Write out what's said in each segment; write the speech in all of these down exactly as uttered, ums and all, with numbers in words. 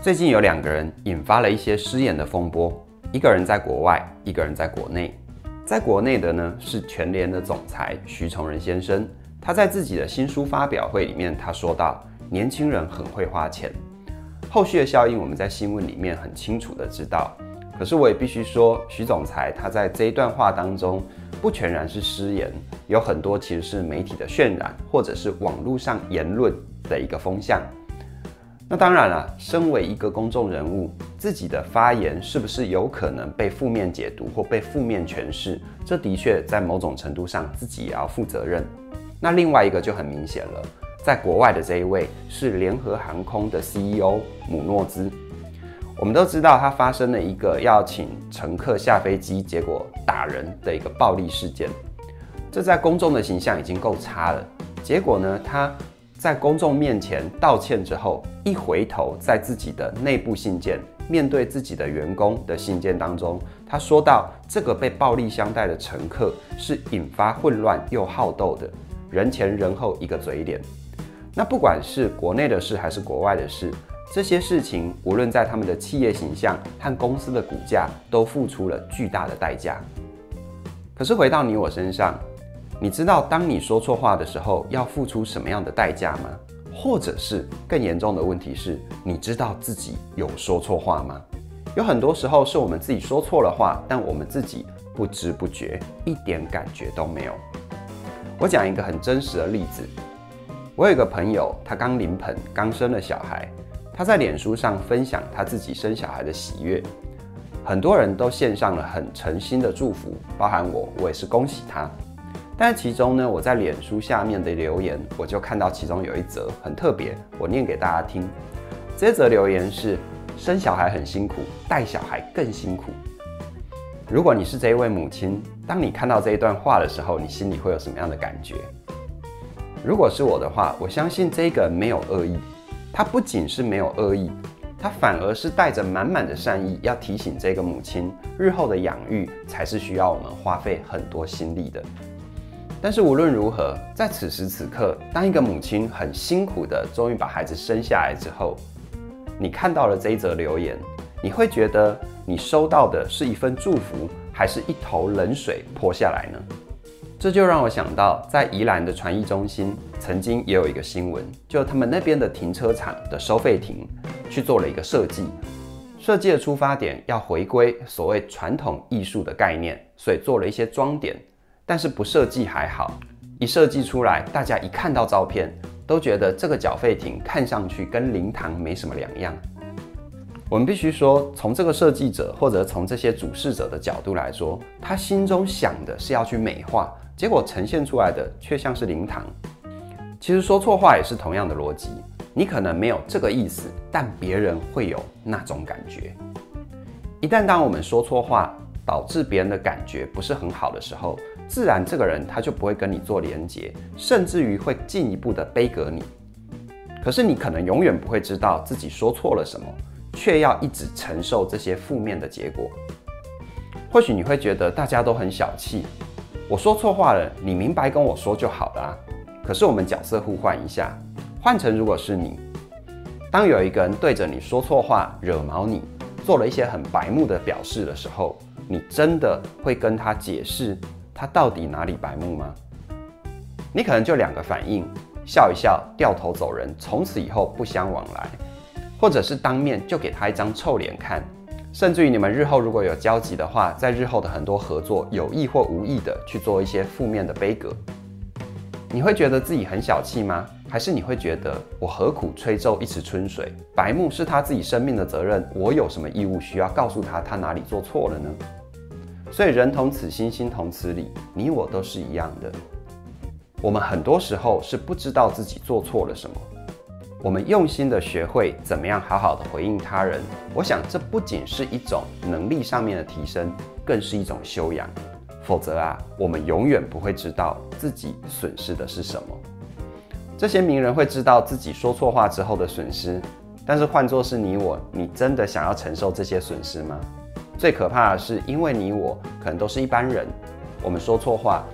最近有两个人引发了一些失言的风波，一个人在国外，一个人在国内。在国内的呢是全联的总裁徐崇仁先生，他在自己的新书发表会里面，他说到年轻人很会花钱。后续的效应我们在新闻里面很清楚的知道，可是我也必须说，徐总裁他在这一段话当中不全然是失言，有很多其实是媒体的渲染，或者是网络上言论的一个风向。那当然了，身为一个公众人物，自己的发言是不是有可能被负面解读或被负面诠释，这的确在某种程度上自己也要负责任。那另外一个就很明显了，在国外的这一位是联合航空的 C E O 姆诺兹。我们都知道他发生了一个要请乘客下飞机，结果打人的一个暴力事件，这在公众的形象已经够差了。结果呢，他在公众面前道歉之后，一回头在自己的内部信件，面对自己的员工的信件当中，他说到这个被暴力相待的乘客是引发混乱又好斗的，人前人后一个嘴脸。那不管是国内的事还是国外的事，这些事情无论在他们的企业形象和公司的股价都付出了巨大的代价。可是回到你我身上，你知道当你说错话的时候要付出什么样的代价吗？或者是更严重的问题是，你知道自己有说错话吗？有很多时候是我们自己说错了话，但我们自己不知不觉，一点感觉都没有。我讲一个很真实的例子，我有一个朋友，他刚临盆，刚生了小孩，他在脸书上分享他自己生小孩的喜悦，很多人都献上了很诚心的祝福，包含我，我也是恭喜他。但是其中呢，我在脸书下面的留言，我就看到其中有一则很特别，我念给大家听。这则留言是：生小孩很辛苦，带小孩更辛苦。如果你是这一位母亲，当你看到这一段话的时候，你心里会有什么样的感觉？如果是我的话，我相信这个没有恶意，他不仅是没有恶意，他反而是带着满满的善意，要提醒这个母亲，日后的养育才是需要我们花费很多心力的。但是无论如何，在此时此刻，当一个母亲很辛苦的终于把孩子生下来之后，你看到了这一则留言，你会觉得你收到的是一份祝福，还是一头冷水泼下来呢？这就让我想到，在宜兰的传艺中心，曾经也有一个新闻，就他们那边的停车场的收费亭去做了一个设计，设计的出发点要回归所谓传统艺术的概念，所以做了一些装点。但是不设计还好，一设计出来，大家一看到照片，都觉得这个缴费亭看上去跟灵堂没什么两样。我们必须说，从这个设计者或者从这些主事者的角度来说，他心中想的是要去美化，结果呈现出来的却像是灵堂。其实说错话也是同样的逻辑，你可能没有这个意思，但别人会有那种感觉。一旦当我们说错话，导致别人的感觉不是很好的时候，自然这个人他就不会跟你做连结，甚至于会进一步的杯葛你。可是你可能永远不会知道自己说错了什么，却要一直承受这些负面的结果。或许你会觉得大家都很小气，我说错话了，你明白跟我说就好了啊。可是我们角色互换一下，换成如果是你，当有一个人对着你说错话，惹毛你，做了一些很白目的表示的时候，你真的会跟他解释他到底哪里白目吗？你可能就两个反应，笑一笑，掉头走人，从此以后不相往来，或者是当面就给他一张臭脸看，甚至于你们日后如果有交集的话，在日后的很多合作，有意或无意的去做一些负面的杯葛。你会觉得自己很小气吗？还是你会觉得我何苦吹皱一池春水？白目是他自己生命的责任，我有什么义务需要告诉他他哪里做错了呢？所以人同此心，心同此理，你我都是一样的。我们很多时候是不知道自己做错了什么，我们用心的学会怎么样好好的回应他人，我想这不仅是一种能力上面的提升，更是一种修养。否则啊，我们永远不会知道自己损失的是什么。这些名人会知道自己说错话之后的损失，但是换作是你我，你真的想要承受这些损失吗？最可怕的是，因为你我可能都是一般人，我们说错话，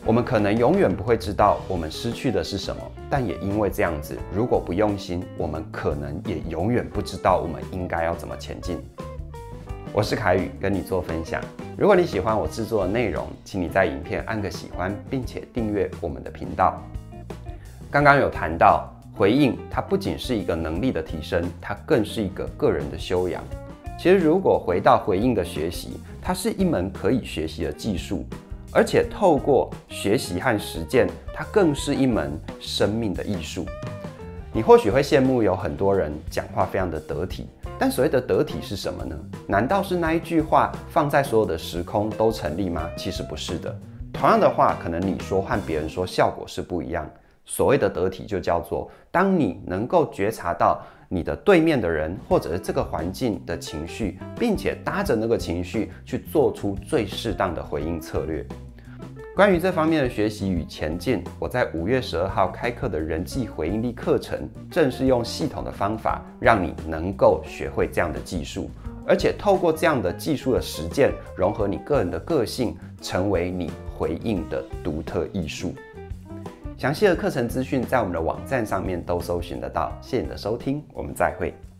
我们可能永远不会知道我们失去的是什么，但也因为这样子，如果不用心，我们可能也永远不知道我们应该要怎么前进。我是凯宇，跟你做分享。如果你喜欢我制作的内容，请你在影片按个喜欢，并且订阅我们的频道。刚刚有谈到，回应它不仅是一个能力的提升，它更是一个个人的修养。其实，如果回到回应的学习，它是一门可以学习的技术。而且透过学习和实践，它更是一门生命的艺术。你或许会羡慕有很多人讲话非常的得体，但所谓的得体是什么呢？难道是那一句话放在所有的时空都成立吗？其实不是的。同样的话，可能你说和别人说效果是不一样。所谓的得体就叫做，当你能够觉察到你的对面的人或者是这个环境的情绪，并且搭着那个情绪去做出最适当的回应策略。关于这方面的学习与前进，我在五月十二号开课的人际回应力课程，正是用系统的方法，让你能够学会这样的技术，而且透过这样的技术的实践，融合你个人的个性，成为你回应的独特艺术。详细的课程资讯在我们的网站上面都搜寻得到。谢谢你的收听，我们再会。